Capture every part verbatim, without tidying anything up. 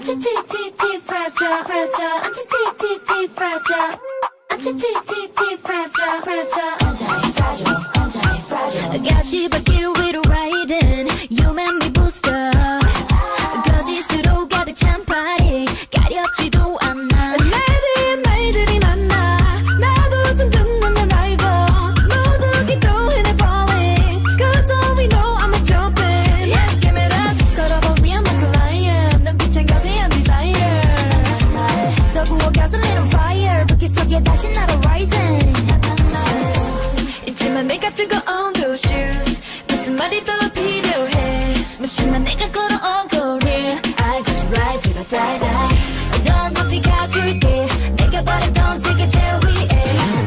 Anti-fragile, fragile, anti-fragile, anti-fragile, fragile, anti-fragile, anti-fragile. 가시밭길 위로 riding, you make me booster. 거짓으로 가득 찬 party, 가렵지도 않아. 말들이 말들이 많아, 나도 좀 듣는 내 rival. 모두 기도해 falling, cause all we know I'm a jumping. Yes, give it up, 걸어보면 I'm a lion. 눈빛엔 거대한 desire. 더 구워가서 little fire, 불길 속에 다시 날아 rising. 있지만 내가 뜨거운 those shoes, 무슨 말이 더 필요해. 무심한 내가 걸어온 거리, I got to ride till I die die. 더 높이 가줄게, 내가 바랬던 세계 제일 위에.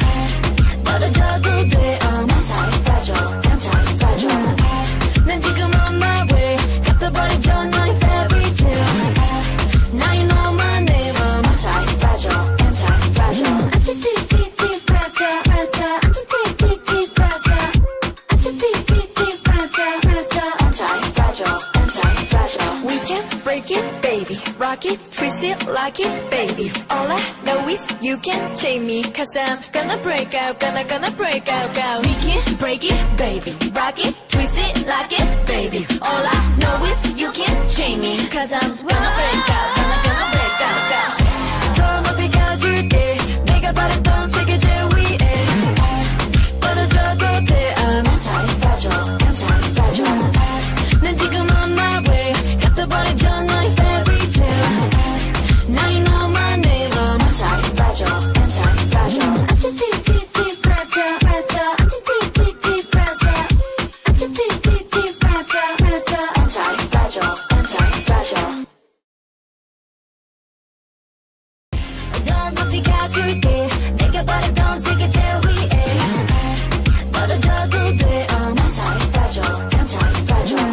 떨어져도 돼, I'm anti-fragile, anti-fragile. 난 지금 on my way, 갚아버리죠 너의 fairy tale. Now you know my name, I'm anti-fragile, anti-fragile. Anti-fragile, fragile, anti-fragile, anti-fragile, fragile, anti-fragile, anti-fragile. We can break it, baby, rock it, twist it, like it, baby. All I know is you can't shame me, cause I'm gonna break out, gonna gonna break out, out. We can break it, baby, rock it, twist it, like it, baby. All I know is you can't shame me, cause I'm gonna break out, gonna gonna break out, out. 더 높이 가줄게, 내가 바랬던 세계 제일 위에. 떨어져도 돼, I'm anti-fragile, anti-fragile. 난 지금 on my way, 갚아버리죠 너의 fairy tale. Now you know my name, I'm anti-fragile, anti-fragile. Anti-fragile, fragile, anti-fragile, anti-fragile, fragile, anti-fragile, anti-fragile. 더 높이 가줄게, 내가 바랬던 세계 제일 위에. 떨어져도